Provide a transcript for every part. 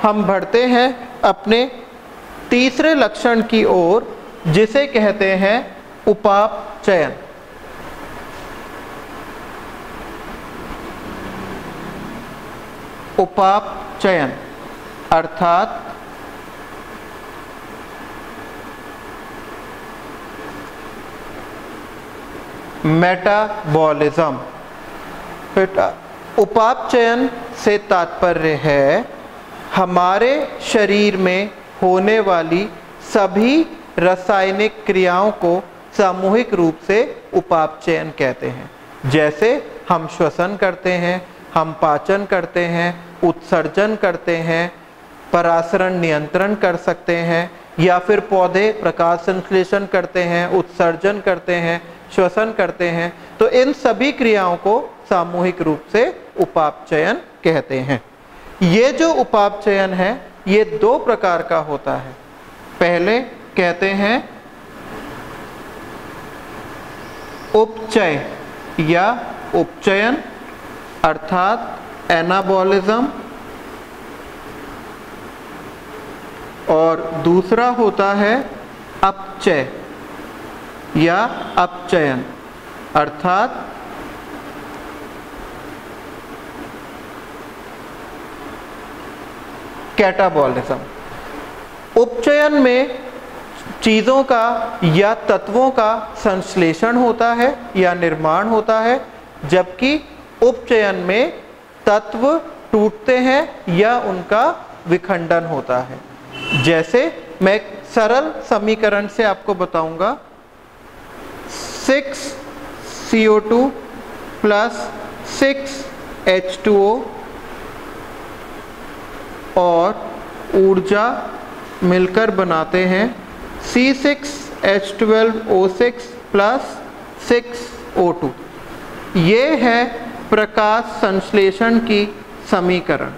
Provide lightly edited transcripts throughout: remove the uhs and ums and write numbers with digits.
हम बढ़ते हैं अपने तीसरे लक्षण की ओर, जिसे कहते हैं उपाप चयन। उपाप चयन अर्थात मेटाबॉलिज्म। उपाप चयन से तात्पर्य है हमारे शरीर में होने वाली सभी रासायनिक क्रियाओं को सामूहिक रूप से उपाप चयन कहते हैं। जैसे हम श्वसन करते हैं, हम पाचन करते हैं, उत्सर्जन करते हैं, परासरण नियंत्रण कर सकते हैं, या फिर पौधे प्रकाश संश्लेषण करते हैं, उत्सर्जन करते हैं, श्वसन करते हैं। तो इन सभी क्रियाओं को सामूहिक रूप से उपाप चयन कहते हैं। ये जो उपाप चयन है ये दो प्रकार का होता है। पहले कहते हैं उपचय या उपचयन अर्थात एनाबॉलिज्म, और दूसरा होता है अपचय या अपचयन अर्थात कैटाबॉलिज्म। उपचयन में चीज़ों का या तत्वों का संश्लेषण होता है या निर्माण होता है, जबकि उपचयन में तत्व टूटते हैं या उनका विखंडन होता है। जैसे मैं एक सरल समीकरण से आपको बताऊंगा, 6CO2 प्लस 6H2O और ऊर्जा मिलकर बनाते हैं C6H12O6 प्लस 6O2। ये है प्रकाश संश्लेषण की समीकरण।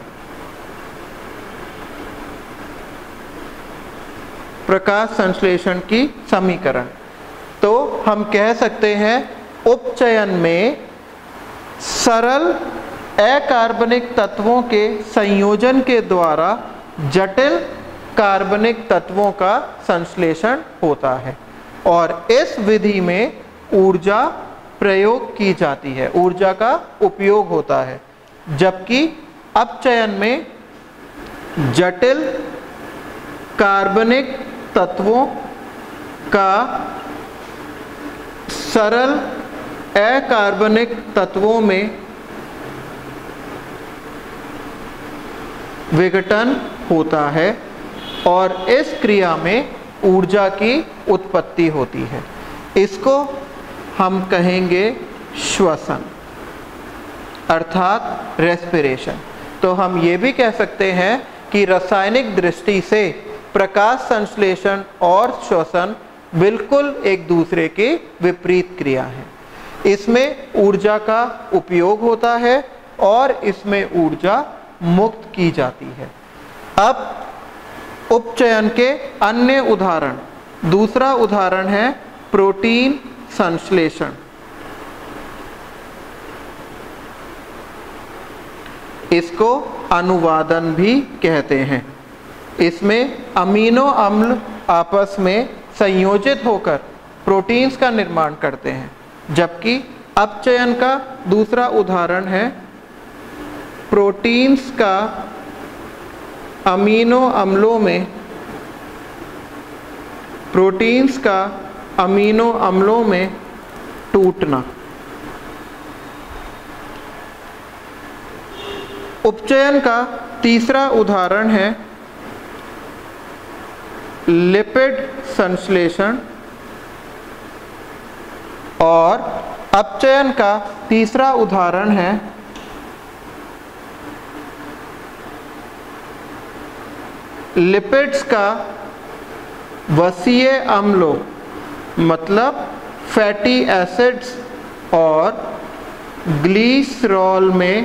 प्रकाश संश्लेषण की समीकरण। तो हम कह सकते हैं उपचयन में सरल अकार्बनिक तत्वों के संयोजन के द्वारा जटिल कार्बनिक तत्वों का संश्लेषण होता है, और इस विधि में ऊर्जा प्रयोग की जाती है, ऊर्जा का उपयोग होता है। जबकि अपचयन में जटिल कार्बनिक तत्वों का सरल अकार्बनिक तत्वों में विघटन होता है, और इस क्रिया में ऊर्जा की उत्पत्ति होती है। इसको हम कहेंगे श्वसन अर्थात रेस्पिरेशन। तो हम ये भी कह सकते हैं कि रासायनिक दृष्टि से प्रकाश संश्लेषण और श्वसन बिल्कुल एक दूसरे के विपरीत क्रिया है। इसमें ऊर्जा का उपयोग होता है और इसमें ऊर्जा मुक्त की जाती है। अब उपचयन के अन्य उदाहरण, दूसरा उदाहरण है प्रोटीन संश्लेषण। इसको अनुवादन भी कहते हैं। इसमें अमीनो अम्ल आपस में संयोजित होकर प्रोटीन्स का निर्माण करते हैं, जबकि अपचयन का दूसरा उदाहरण है प्रोटीन्स का अमीनो अम्लों में टूटना। उपचयन का तीसरा उदाहरण है लिपिड संश्लेषण, और अपचयन का तीसरा उदाहरण है लिपिड्स का वसीय अम्लों मतलब फैटी एसिड्स और ग्लिसरॉल में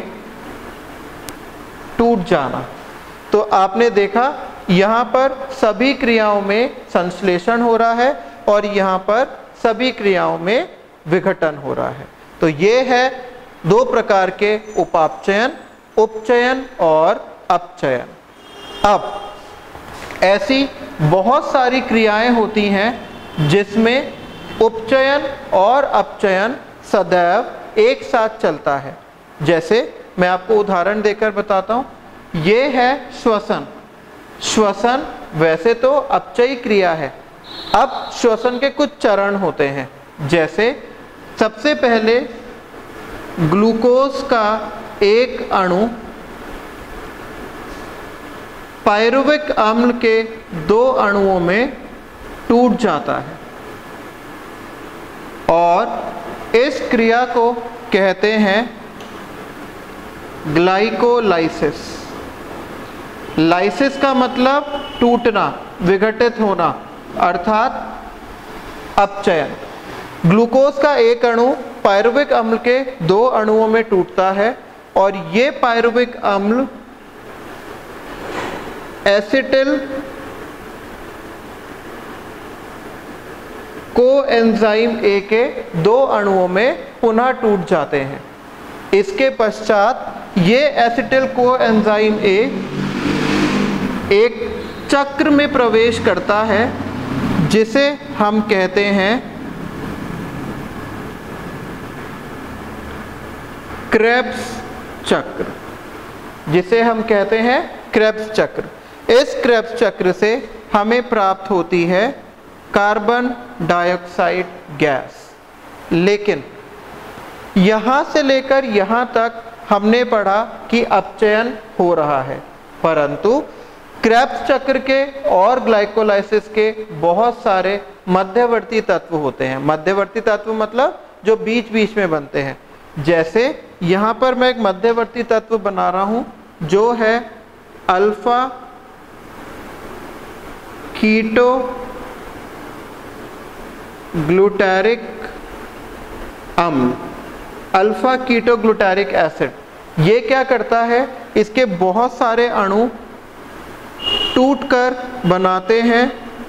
टूट जाना। तो आपने देखा यहाँ पर सभी क्रियाओं में संश्लेषण हो रहा है और यहाँ पर सभी क्रियाओं में विघटन हो रहा है। तो ये है दो प्रकार के उपापचयन, उपचयन और अपचयन। अब ऐसी बहुत सारी क्रियाएं होती हैं जिसमें उपचयन और अपचयन सदैव एक साथ चलता है। जैसे मैं आपको उदाहरण देकर बताता हूं। ये है श्वसन। श्वसन वैसे तो अपचयी क्रिया है। अब श्वसन के कुछ चरण होते हैं। जैसे सबसे पहले ग्लूकोज का एक अणु पायरुविक अम्ल के 2 अणुओं में टूट जाता है और इस क्रिया को कहते हैं ग्लाइकोलाइसिस। लाइसिस का मतलब टूटना, विघटित होना, अर्थात अपचयन। ग्लूकोज का एक अणु पायरुविक अम्ल के 2 अणुओं में टूटता है और ये पायरुविक अम्ल एसिटिल कोएंजाइम ए के 2 अणुओं में पुनः टूट जाते हैं। इसके पश्चात ये एसिटिल कोएंजाइम ए एक चक्र में प्रवेश करता है जिसे हम कहते हैं क्रेब्स चक्र, जिसे हम कहते हैं क्रेब्स चक्र। इस क्रेब्स चक्र से हमें प्राप्त होती है कार्बन डाइऑक्साइड गैस। लेकिन यहाँ से लेकर यहाँ तक हमने पढ़ा कि अपचयन हो रहा है, परंतु क्रेब्स चक्र के और ग्लाइकोलाइसिस के बहुत सारे मध्यवर्ती तत्व होते हैं। मध्यवर्ती तत्व मतलब जो बीच बीच में बनते हैं। जैसे यहाँ पर मैं एक मध्यवर्ती तत्व बना रहा हूँ जो है अल्फा कीटो ग्लूटारिक अम्ल, अल्फा कीटो ग्लूटारिक एसिड। ये क्या करता है, इसके बहुत सारे अणु टूटकर बनाते हैं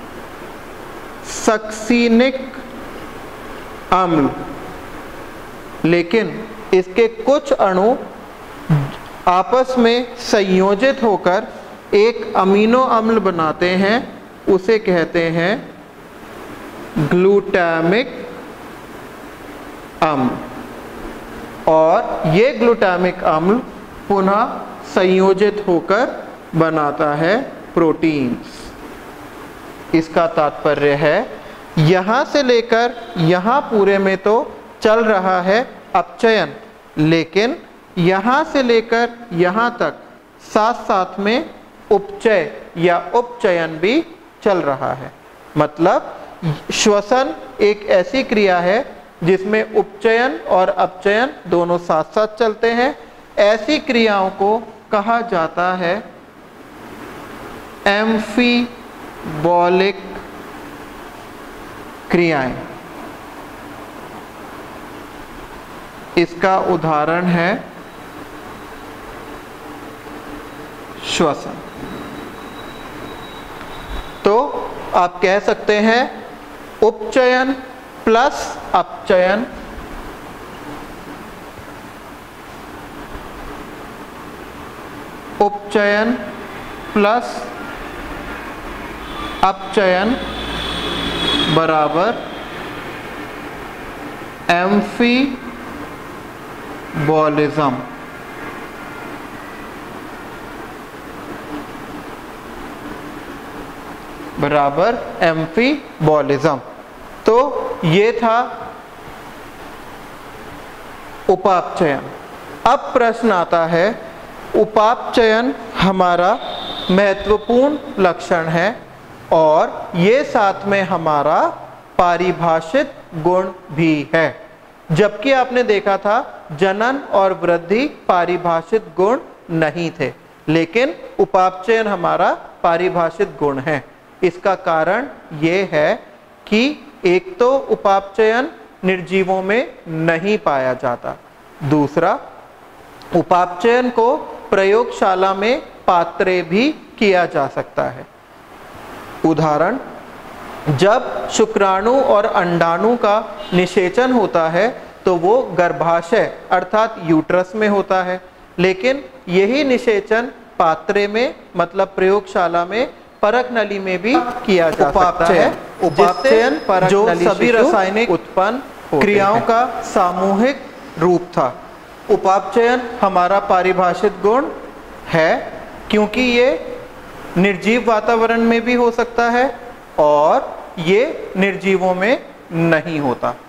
सक्सीनिक अम्ल, लेकिन इसके कुछ अणु आपस में संयोजित होकर एक अमीनो अम्ल बनाते हैं, उसे कहते हैं ग्लूटामिक अम्ल। और ये ग्लूटामिक अम्ल पुनः संयोजित होकर बनाता है प्रोटीन्स। इसका तात्पर्य है यहाँ से लेकर यहाँ पूरे में तो चल रहा है अपचयन, लेकिन यहाँ से लेकर यहाँ तक साथ साथ में उपचय या उपचयन भी चल रहा है। मतलब श्वसन एक ऐसी क्रिया है जिसमें उपचयन और अपचयन दोनों साथ साथ चलते हैं। ऐसी क्रियाओं को कहा जाता है एम्फीबॉलिक क्रियाएं। इसका उदाहरण है श्वसन। तो आप कह सकते हैं उपचयन प्लस अपचयन उपचयन प्लस अपचयन बराबर एम्फीबॉलिज्म। बराबर एम्फीबॉलिज्म। तो ये था उपापचयन। अब प्रश्न आता है, उपापचयन हमारा महत्वपूर्ण लक्षण है और ये साथ में हमारा पारिभाषित गुण भी है। जबकि आपने देखा था जनन और वृद्धि पारिभाषित गुण नहीं थे, लेकिन उपापचयन हमारा पारिभाषित गुण है। इसका कारण ये है कि एक तो उपापचयन निर्जीवों में नहीं पाया जाता, दूसरा उपापचयन को प्रयोगशाला में पात्रे भी किया जा सकता है। उदाहरण, जब शुक्राणु और अंडाणु का निषेचन होता है तो वो गर्भाशय अर्थात यूट्रस में होता है, लेकिन यही निषेचन पात्रे में मतलब प्रयोगशाला में, परख नली में भी किया जा सकता है। उपापचयन जो सभी रासायनिक उत्पन्न क्रियाओं का सामूहिक रूप था। उपापचयन हमारा पारिभाषित गुण है क्योंकि ये निर्जीव वातावरण में भी हो सकता है और ये निर्जीवों में नहीं होता।